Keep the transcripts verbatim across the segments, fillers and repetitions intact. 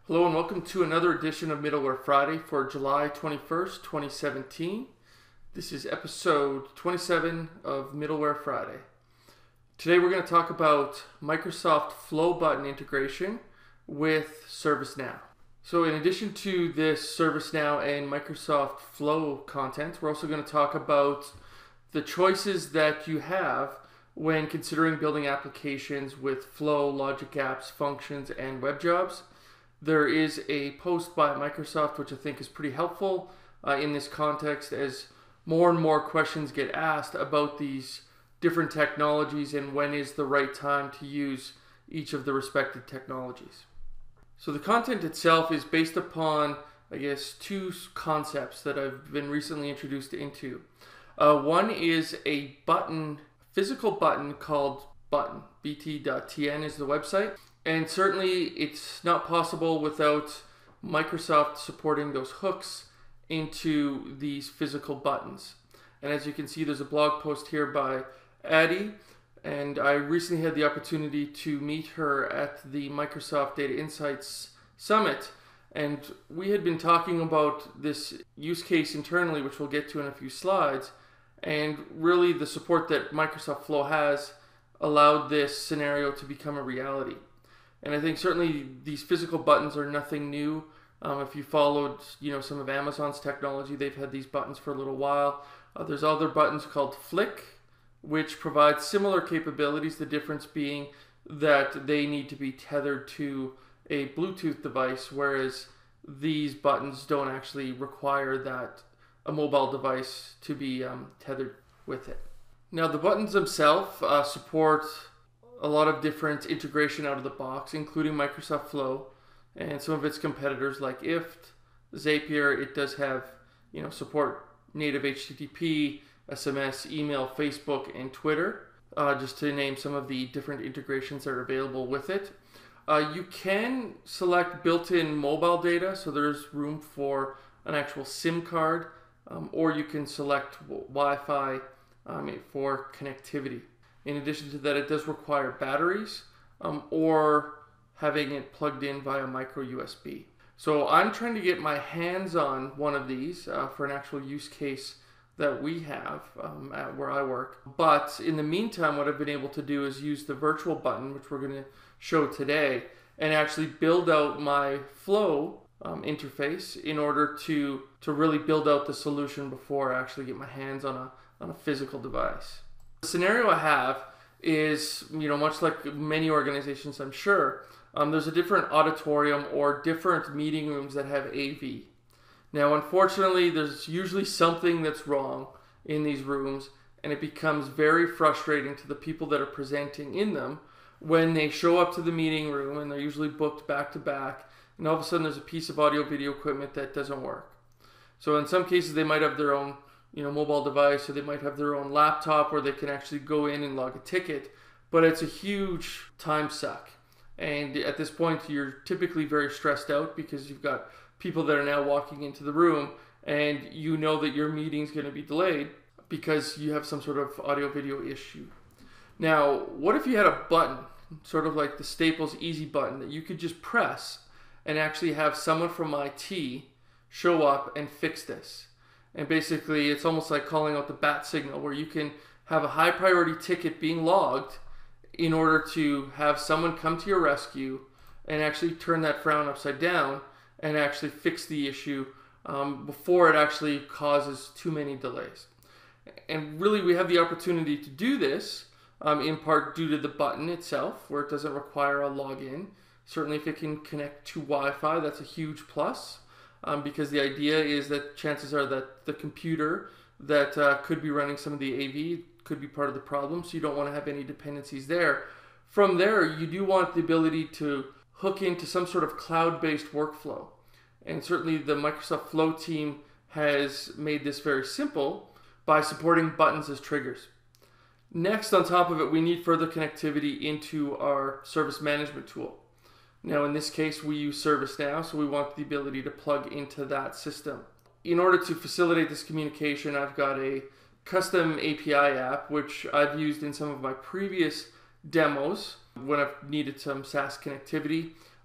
Hello and welcome to another edition of Middleware Friday for July twenty-first, twenty seventeen. This is episode twenty-seven of Middleware Friday. Today we're going to talk about Microsoft Flow button integration with ServiceNow. So in addition to this ServiceNow and Microsoft Flow content, we're also going to talk about the choices that you have when considering building applications with Flow, Logic Apps, functions, and web jobs. There is a post by Microsoft which I think is pretty helpful uh, in this context, as more and more questions get asked about these different technologies and when is the right time to use each of the respective technologies. So the content itself is based upon, I guess, two concepts that I've been recently introduced into. Uh, one is a button, physical button called Button. b t dot t n is the website. And certainly it's not possible without Microsoft supporting those hooks into these physical buttons. And as you can see, there's a blog post here by Addie, and I recently had the opportunity to meet her at the Microsoft Data Insights Summit, and we had been talking about this use case internally, which we'll get to in a few slides, and really the support that Microsoft Flow has allowed this scenario to become a reality. And I think certainly these physical buttons are nothing new. Um, if you followed, you know, some of Amazon's technology, they've had these buttons for a little while. Uh, there's other buttons called Flick, which provide similar capabilities. The difference being that they need to be tethered to a Bluetooth device, whereas these buttons don't actually require that a mobile device to be um, tethered with it. Now, the buttons themselves uh, support a lot of different integration out of the box, including Microsoft Flow and some of its competitors like I F T, Zapier. It does have, you know, support native H T T P, S M S, email, Facebook, and Twitter, uh, just to name some of the different integrations that are available with it. Uh, you can select built-in mobile data, so there's room for an actual SIM card, um, or you can select Wi-Fi um, for connectivity. In addition to that, it does require batteries um, or having it plugged in via micro U S B. So I'm trying to get my hands on one of these uh, for an actual use case that we have um, at where I work. But in the meantime, what I've been able to do is use the virtual button, which we're going to show today, and actually build out my Flow um, interface in order to, to really build out the solution before I actually get my hands on a, on a physical device. The scenario I have is, you know, much like many organizations, I'm sure, um, there's a different auditorium or different meeting rooms that have A V. Now, unfortunately, there's usually something that's wrong in these rooms, and it becomes very frustrating to the people that are presenting in them when they show up to the meeting room, and they're usually booked back to back, and all of a sudden there's a piece of audio video equipment that doesn't work. So in some cases, they might have their own you know, mobile device, or they might have their own laptop where they can actually go in and log a ticket, but it's a huge time suck. And at this point, you're typically very stressed out because you've got people that are now walking into the room, and you know that your meeting's going to be delayed because you have some sort of audio video issue. Now, what if you had a button, sort of like the Staples Easy button, that you could just press and actually have someone from I T show up and fix this? And basically, it's almost like calling out the bat signal, where you can have a high priority ticket being logged in order to have someone come to your rescue and actually turn that frown upside down and actually fix the issue um, before it actually causes too many delays. And really, we have the opportunity to do this um, in part due to the button itself, where it doesn't require a login. Certainly, if it can connect to Wi-Fi, that's a huge plus. Um, because the idea is that chances are that the computer that uh, could be running some of the A V could be part of the problem, so you don't want to have any dependencies there. From there, you do want the ability to hook into some sort of cloud-based workflow. And certainly the Microsoft Flow team has made this very simple by supporting buttons as triggers. Next, on top of it, we need further connectivity into our service management tool. Now, in this case, we use ServiceNow, so we want the ability to plug into that system. In order to facilitate this communication, I've got a custom A P I app, which I've used in some of my previous demos when I've needed some SaaS connectivity.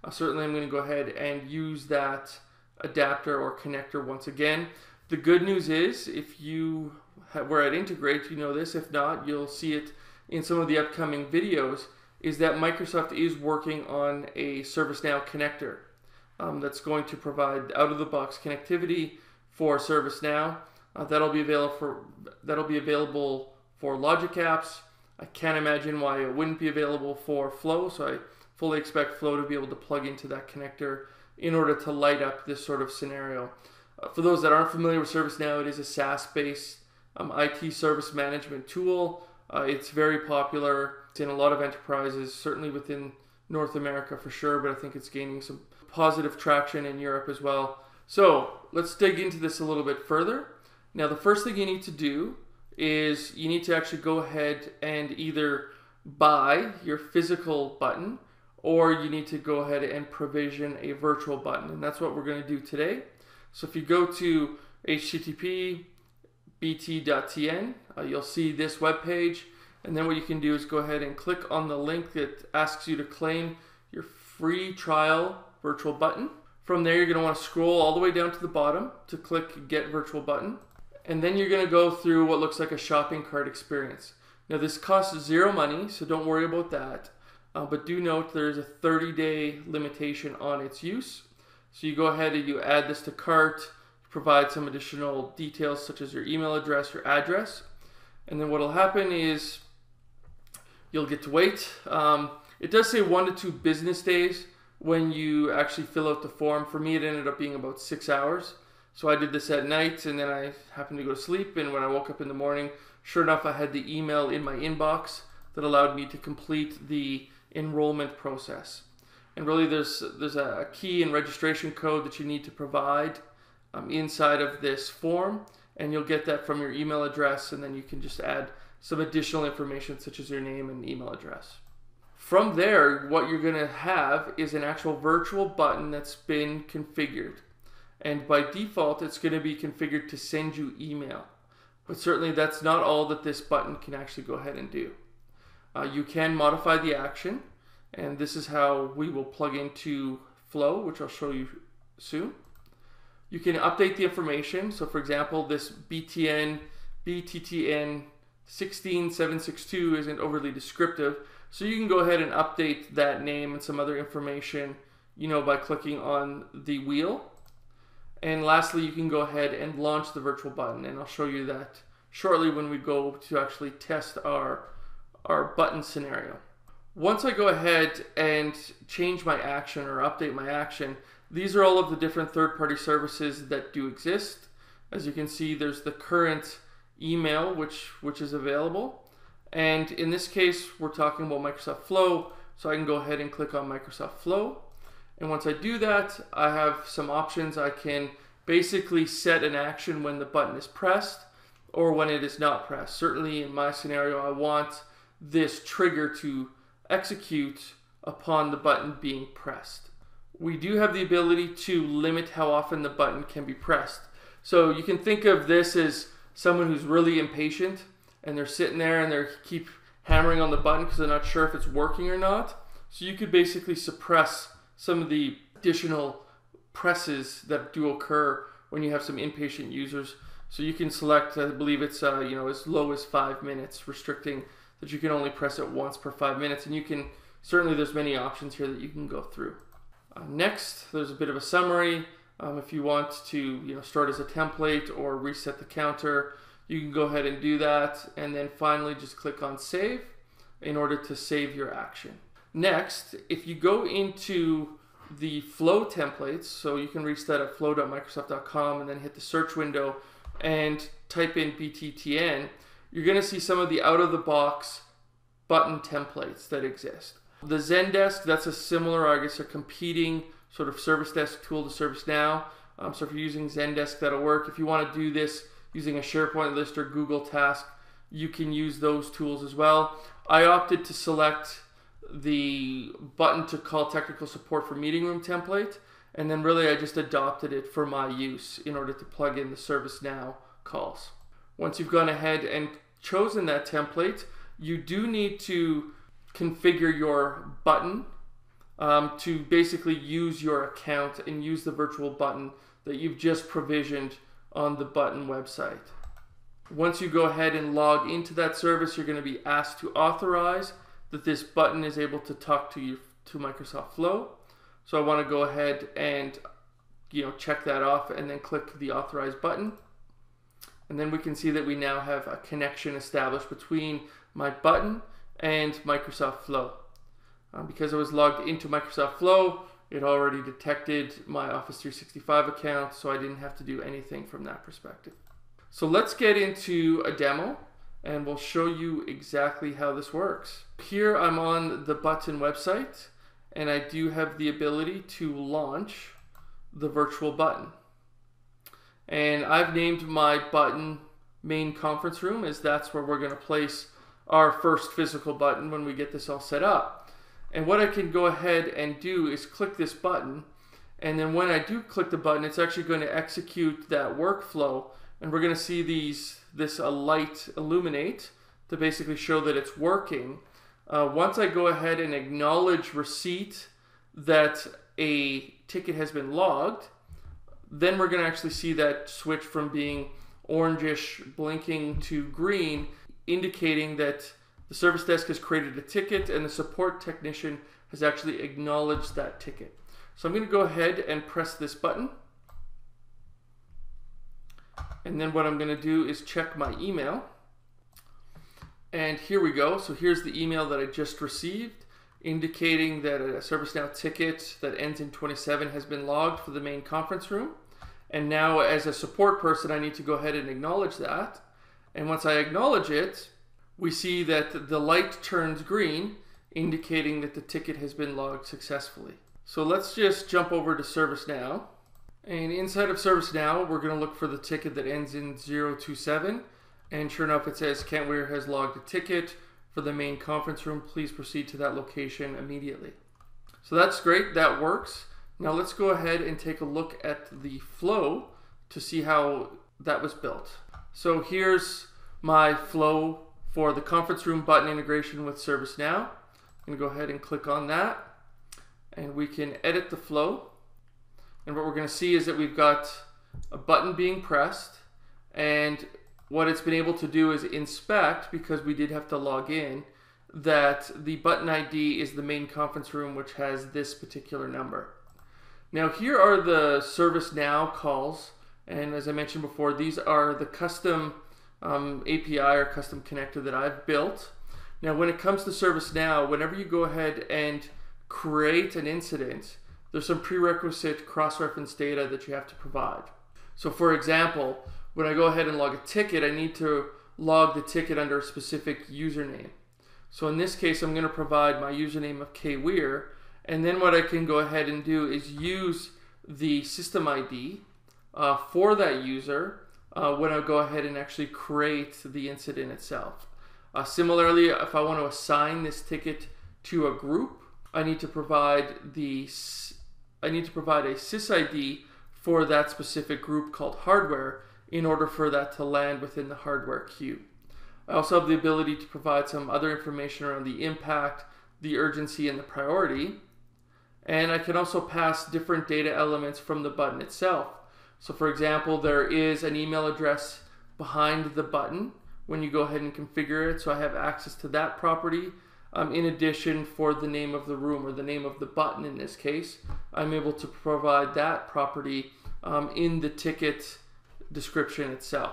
uh, certainly I'm going to go ahead and use that adapter or connector once again. The good news is, if you were at Integrate, you know this. If not, you'll see it in some of the upcoming videos, is that Microsoft is working on a ServiceNow connector um, that's going to provide out-of-the-box connectivity for ServiceNow. Uh, that'll be available for that'll be available for Logic apps. I can't imagine why it wouldn't be available for Flow, so I fully expect Flow to be able to plug into that connector in order to light up this sort of scenario. Uh, for those that aren't familiar with ServiceNow, it is a SaaS-based um, I T service management tool. Uh, it's very popular. It's in a lot of enterprises, certainly within North America for sure, but I think it's gaining some positive traction in Europe as well. So let's dig into this a little bit further. Now, the first thing you need to do is you need to actually go ahead and either buy your physical button, or you need to go ahead and provision a virtual button. And that's what we're going to do today. So if you go to H T T P B T dot T N, uh, you'll see this web page. And then what you can do is go ahead and click on the link that asks you to claim your free trial virtual button. From there, you're going to want to scroll all the way down to the bottom to click Get Virtual Button. And then you're going to go through what looks like a shopping cart experience. Now, this costs zero money, so don't worry about that. Uh, but do note there's a thirty day limitation on its use. So you go ahead and you add this to cart, provide some additional details such as your email address, your address. And then what will happen is you'll get to wait. Um, it does say one to two business days when you actually fill out the form. For me, it ended up being about six hours. So I did this at night, and then I happened to go to sleep. And when I woke up in the morning, sure enough, I had the email in my inbox that allowed me to complete the enrollment process. And really, there's there's a key and registration code that you need to provide um, inside of this form, and you'll get that from your email address, and then you can just add some additional information such as your name and email address. From there, what you're going to have is an actual virtual button that's been configured. And by default, it's going to be configured to send you email. But certainly that's not all that this button can actually go ahead and do. Uh, you can modify the action, and this is how we will plug into Flow, which I'll show you soon. You can update the information. So for example, this B T N, B T T N sixteen seven sixty-two isn't overly descriptive. So you can go ahead and update that name and some other information, you know, by clicking on the wheel. And lastly, you can go ahead and launch the virtual button, and I'll show you that shortly when we go to actually test our, our button scenario. Once I go ahead and change my action or update my action, these are all of the different third-party services that do exist. As you can see, there's the current email, which, which is available. And in this case, we're talking about Microsoft Flow, so I can go ahead and click on Microsoft Flow. And once I do that, I have some options. I can basically set an action when the button is pressed or when it is not pressed. Certainly in my scenario, I want this trigger to execute upon the button being pressed. We do have the ability to limit how often the button can be pressed. So you can think of this as someone who's really impatient and they're sitting there and they keep hammering on the button because they're not sure if it's working or not. So you could basically suppress some of the additional presses that do occur when you have some impatient users. So you can select, I believe it's uh, you know, as low as five minutes, restricting that you can only press it once per five minutes. And you can, certainly there's many options here that you can go through. Uh, next, there's a bit of a summary. Um, if you want to you know, start as a template or reset the counter, you can go ahead and do that. And then finally, just click on Save in order to save your action. Next, if you go into the Flow templates, so you can reach that at flow dot microsoft dot com and then hit the search window and type in B T T N, you're going to see some of the out-of-the-box button templates that exist. The Zendesk, that's a similar, I guess, a competing sort of service desk tool to ServiceNow. Um, so if you're using Zendesk, that'll work. If you want to do this using a SharePoint list or Google Task, you can use those tools as well. I opted to select the button to call technical support for meeting room template, and then really I just adopted it for my use in order to plug in the ServiceNow calls. Once you've gone ahead and chosen that template, you do need to configure your button um, to basically use your account and use the virtual button that you've just provisioned on the button website. Once you go ahead and log into that service, you're going to be asked to authorize that this button is able to talk to you to Microsoft Flow. So I want to go ahead and you know check that off and then click the authorize button. And then we can see that we now have a connection established between my button and Microsoft Flow. Um, because I was logged into Microsoft Flow, it already detected my Office three sixty-five account, so I didn't have to do anything from that perspective. So let's get into a demo and we'll show you exactly how this works. Here I'm on the button website and I do have the ability to launch the virtual button. And I've named my button main conference room, as that's where we're going to place our first physical button when we get this all set up. And what I can go ahead and do is click this button, and then when I do click the button, it's actually going to execute that workflow, and we're going to see these this a light illuminate to basically show that it's working. Uh, once I go ahead and acknowledge receipt that a ticket has been logged, then we're going to actually see that switch from being orangish blinking to green, indicating that the service desk has created a ticket and the support technician has actually acknowledged that ticket. So I'm going to go ahead and press this button. And then what I'm going to do is check my email. And here we go. So here's the email that I just received, indicating that a ServiceNow ticket that ends in twenty-seven has been logged for the main conference room. And now as a support person, I need to go ahead and acknowledge that. And once I acknowledge it, we see that the light turns green, indicating that the ticket has been logged successfully. So let's just jump over to ServiceNow. And inside of ServiceNow, we're going to look for the ticket that ends in zero two seven. And sure enough, it says Kent Weir has logged a ticket for the main conference room. Please proceed to that location immediately. So that's great. That works. Now let's go ahead and take a look at the flow to see how that was built. So here's my flow for the conference room button integration with ServiceNow. I'm going to go ahead and click on that, and we can edit the flow. And what we're going to see is that we've got a button being pressed, and what it's been able to do is inspect, because we did have to log in, that the button I D is the main conference room, which has this particular number. Now here are the ServiceNow calls, and as I mentioned before, these are the custom um, A P I or custom connector that I've built. Now when it comes to ServiceNow, whenever you go ahead and create an incident, there's some prerequisite cross-reference data that you have to provide. So for example, when I go ahead and log a ticket, I need to log the ticket under a specific username. So in this case, I'm going to provide my username of K Weir, and then what I can go ahead and do is use the system I D uh, for that user uh, when I go ahead and actually create the incident itself. Uh, similarly, if I want to assign this ticket to a group, I need to provide the I need to provide a sys I D for that specific group called hardware in order for that to land within the hardware queue. I also have the ability to provide some other information around the impact, the urgency, and the priority. And I can also pass different data elements from the button itself. So for example, there is an email address behind the button when you go ahead and configure it. So I have access to that property. Um, in addition, for the name of the room, or the name of the button in this case, I'm able to provide that property um, in the ticket description itself.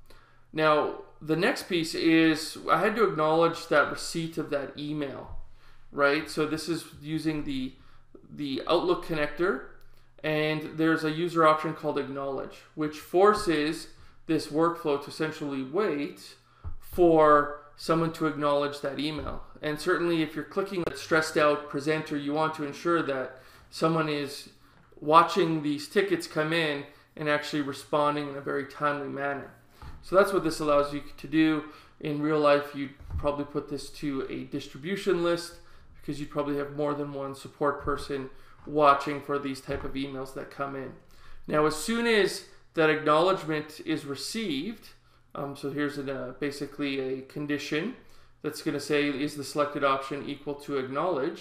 Now, the next piece is I had to acknowledge that receipt of that email, right? So this is using the, the Outlook connector, and there's a user option called acknowledge, which forces this workflow to essentially wait for someone to acknowledge that email. And certainly if you're clicking that stressed out presenter, you want to ensure that someone is watching these tickets come in and actually responding in a very timely manner. So that's what this allows you to do. In real life, you'd probably put this to a distribution list, because you'd probably have more than one support person watching for these type of emails that come in. Now, as soon as that acknowledgement is received, um, so here's an, uh, basically a condition that's going to say, is the selected option equal to acknowledge?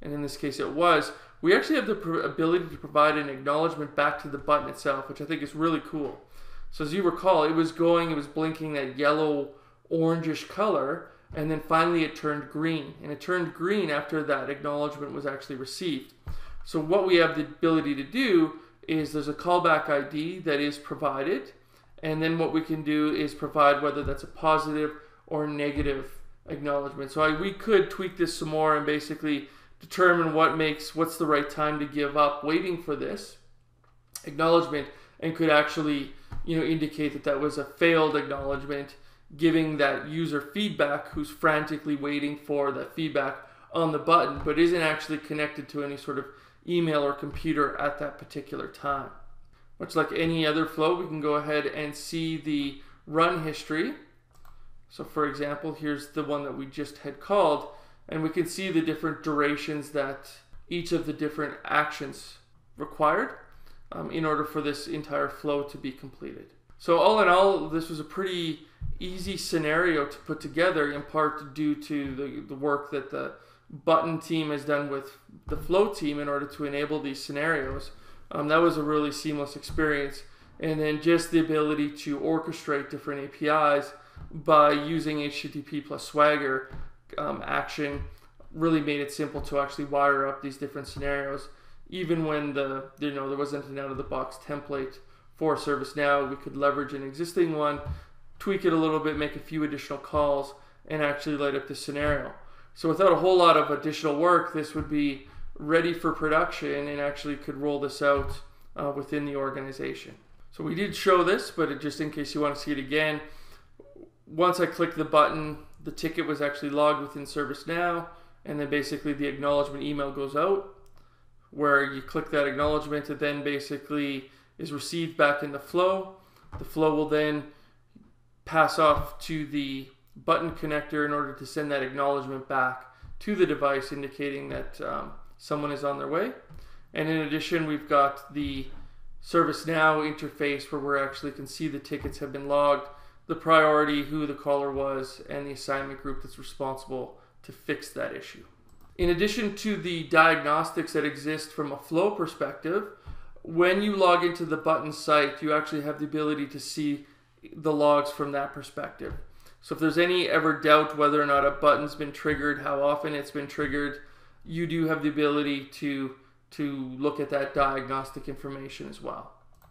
and in this case it was, we actually have the ability to provide an acknowledgement back to the button itself, which I think is really cool. So as you recall, it was going, it was blinking that yellow orangish color, and then finally it turned green. And it turned green after that acknowledgement was actually received. So what we have the ability to do is there's a callback I D that is provided, and then what we can do is provide whether that's a positive or negative acknowledgement. So I, we could tweak this some more and basically determine what makes, what's the right time to give up waiting for this acknowledgement, and could actually, you know, indicate that that was a failed acknowledgement, giving that user feedback who's frantically waiting for that feedback on the button, but isn't actually connected to any sort of email or computer at that particular time. Much like any other flow, we can go ahead and see the run history. So for example, here's the one that we just had called, and we can see the different durations that each of the different actions required um, in order for this entire flow to be completed. So all in all, this was a pretty easy scenario to put together, in part due to the, the work that the button team has done with the flow team in order to enable these scenarios. Um, that was a really seamless experience. And then just the ability to orchestrate different A P Is by using H T T P plus Swagger um, action really made it simple to actually wire up these different scenarios. Even when the you know there wasn't an out-of-the-box template for ServiceNow, we could leverage an existing one, tweak it a little bit, make a few additional calls, and actually light up the scenario. So without a whole lot of additional work, this would be ready for production and actually could roll this out uh, within the organization. So we did show this, but it, just in case you want to see it again, once I click the button, the ticket was actually logged within ServiceNow, and then basically the acknowledgement email goes out, where you click that acknowledgement, it then basically is received back in the flow. The flow will then pass off to the button connector in order to send that acknowledgement back to the device, indicating that um, someone is on their way. And in addition, we've got the ServiceNow interface where we actually can see the tickets have been logged, the priority, who the caller was, and the assignment group that's responsible to fix that issue. In addition to the diagnostics that exist from a flow perspective, when you log into the button site, you actually have the ability to see the logs from that perspective. So if there's any ever doubt whether or not a button's been triggered, how often it's been triggered, you do have the ability to, to look at that diagnostic information as well.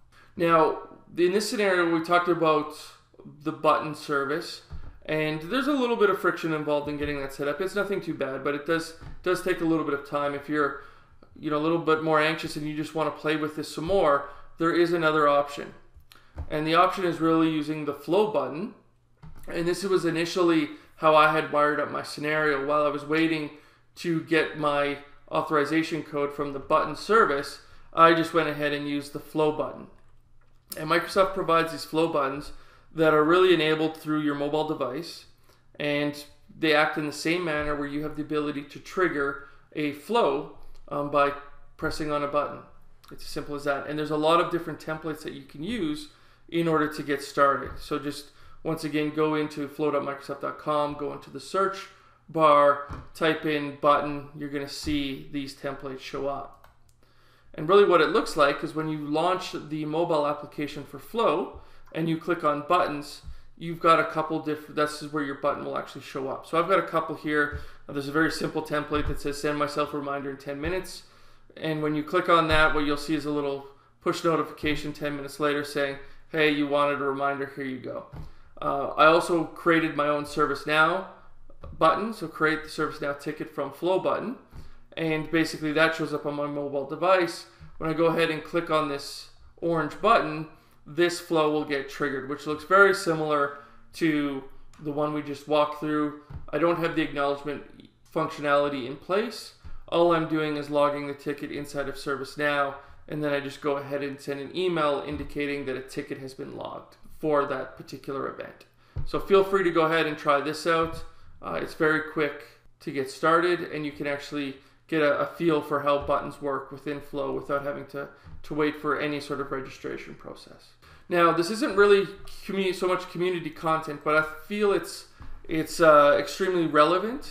Now, in this scenario, we talked about the button service, and there's a little bit of friction involved in getting that set up. It's nothing too bad, but it does does take a little bit of time. If you're you know a little bit more anxious and you just want to play with this some more, there is another option. And the option is really using the flow button. And this was initially how I had wired up my scenario. While I was waiting to get my authorization code from the button service, I just went ahead and used the flow button. And Microsoft provides these flow buttons that are really enabled through your mobile device, and they act in the same manner where you have the ability to trigger a flow um, by pressing on a button. It's as simple as that. And there's a lot of different templates that you can use in order to get started. So just once again, go into flow dot microsoft dot com, go into the search bar, type in button, you're going to see these templates show up. And really what it looks like is when you launch the mobile application for Flow and you click on buttons, you've got a couple different, this is where your button will actually show up. So I've got a couple here. There's a very simple template that says send myself a reminder in ten minutes. And when you click on that, what you'll see is a little push notification ten minutes later saying, hey, you wanted a reminder, here you go. Uh, I also created my own ServiceNow button, so create the ServiceNow ticket from Flow button, and basically that shows up on my mobile device. When I go ahead and click on this orange button, this flow will get triggered, which looks very similar to the one we just walked through. I don't have the acknowledgement functionality in place. All I'm doing is logging the ticket inside of ServiceNow, and then I just go ahead and send an email indicating that a ticket has been logged for that particular event. So feel free to go ahead and try this out. Uh, it's very quick to get started, and you can actually get a, a feel for how buttons work within Flow without having to, to wait for any sort of registration process. Now, this isn't really community, so much community content, but I feel it's, it's uh, extremely relevant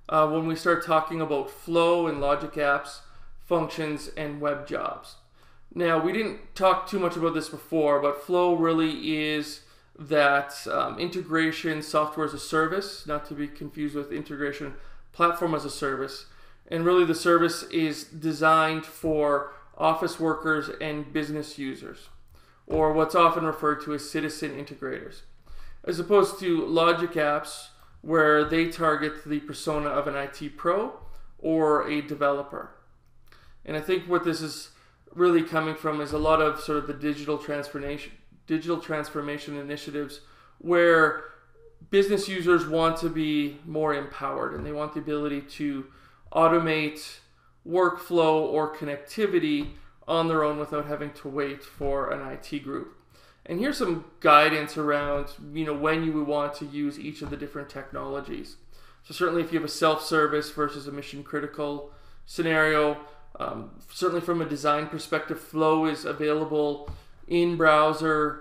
uh, when we start talking about flow and logic apps, functions, and web jobs. Now, we didn't talk too much about this before, but flow really is that um, integration software as a service, not to be confused with integration platform as a service. And really the service is designed for office workers and business users, or what's often referred to as citizen integrators, as opposed to logic apps where they target the persona of an I T pro or a developer. And I think what this is really coming from is a lot of sort of the digital transformation, digital transformation initiatives where business users want to be more empowered and they want the ability to automate workflow or connectivity on their own without having to wait for an I T group. And here's some guidance around, you know, when you would want to use each of the different technologies. So certainly if you have a self-service versus a mission-critical scenario, um, certainly from a design perspective, Flow is available in browser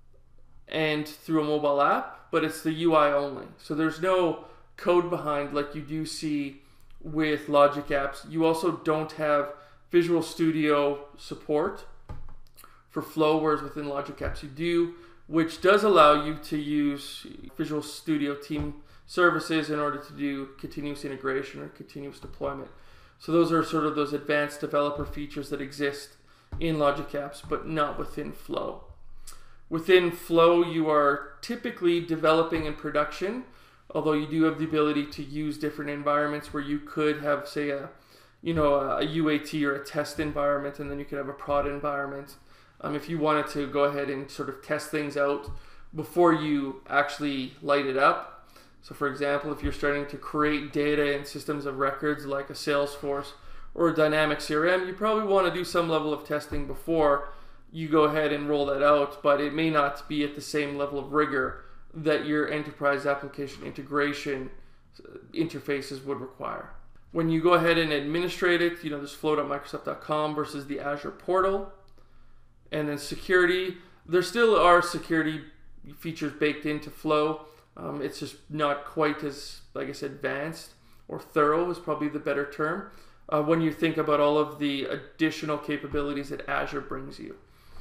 and through a mobile app, but it's the U I only. So there's no code behind like you do see with logic apps. You also don't have Visual Studio support for Flow, whereas within logic apps you do, which does allow you to use Visual Studio team services in order to do continuous integration or continuous deployment. So those are sort of those advanced developer features that exist in logic apps, but not within Flow. Within Flow, you are typically developing in production, although you do have the ability to use different environments where you could have, say, a you know a U A T or a test environment, and then you could have a prod environment. Um, if you wanted to go ahead and sort of test things out before you actually light it up. So for example, if you're starting to create data in systems of records like a Salesforce or a dynamic C R M, you probably want to do some level of testing before you go ahead and roll that out, but it may not be at the same level of rigor that your enterprise application integration interfaces would require. When you go ahead and administrate it, you know, there's flow dot microsoft dot com versus the Azure portal. And then security, there still are security features baked into Flow. Um, it's just not quite as, like I said, advanced or thorough is probably the better term uh, when you think about all of the additional capabilities that Azure brings you.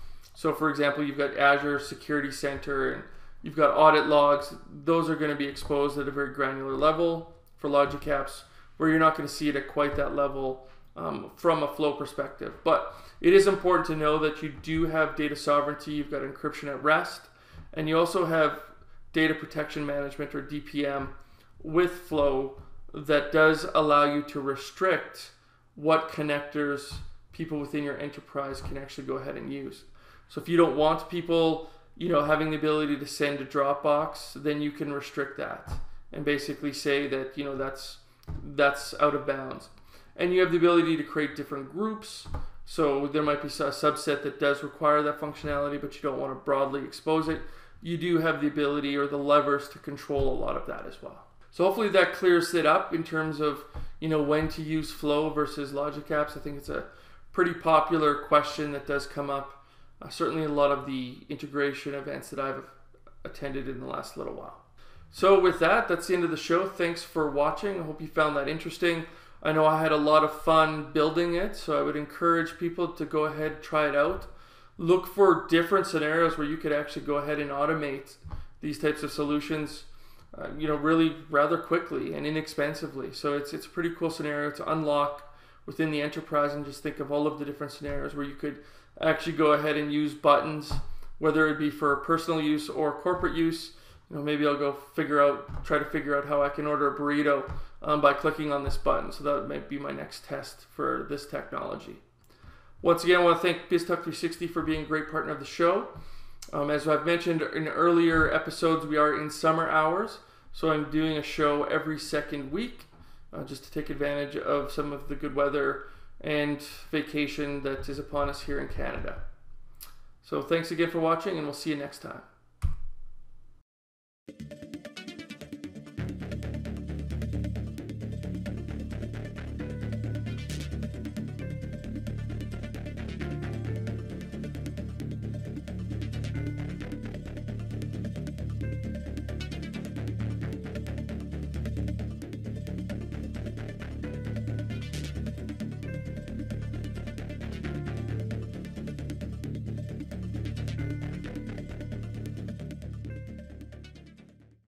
So for example, you've got Azure Security Center and you've got audit logs. Those are going to be exposed at a very granular level for logic apps, where you're not going to see it at quite that level um, from a Flow perspective. But it is important to know that you do have data sovereignty, you've got encryption at rest, and you also have data protection management, or D P M, with Flow that does allow you to restrict what connectors people within your enterprise can actually go ahead and use. So if you don't want people, you know, having the ability to send a Dropbox, then you can restrict that and basically say that, you know, that's that's out of bounds. And you have the ability to create different groups. So there might be a subset that does require that functionality, but you don't want to broadly expose it. You do have the ability or the levers to control a lot of that as well. So hopefully that clears it up in terms of, you know, when to use Flow versus logic apps. I think it's a pretty popular question that does come up. Uh, certainly a lot of the integration events that I've attended in the last little while. So with that, that's the end of the show. Thanks for watching. I hope you found that interesting. I know I had a lot of fun building it, so I would encourage people to go ahead and try it out. Look for different scenarios where you could actually go ahead and automate these types of solutions, uh, you know, really rather quickly and inexpensively. So it's, it's a pretty cool scenario to unlock within the enterprise, and just think of all of the different scenarios where you could actually go ahead and use buttons, whether it be for personal use or corporate use. You know, maybe I'll go figure out, try to figure out how I can order a burrito um, by clicking on this button. So that might be my next test for this technology. Once again, I want to thank BizTalk three sixty for being a great partner of the show. Um, as I've mentioned in earlier episodes, we are in summer hours. So I'm doing a show every second week uh, just to take advantage of some of the good weather and vacation that is upon us here in Canada. So thanks again for watching, and we'll see you next time.